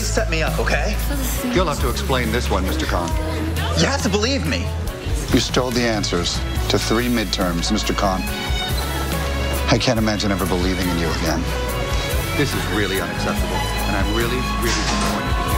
set me up, okay? You'll have to explain this one, Mr. Khan. You have to believe me. You stole the answers to 3 midterms, Mr. Khan. I can't imagine ever believing in you again. This is really unacceptable, and I'm really, really disappointed.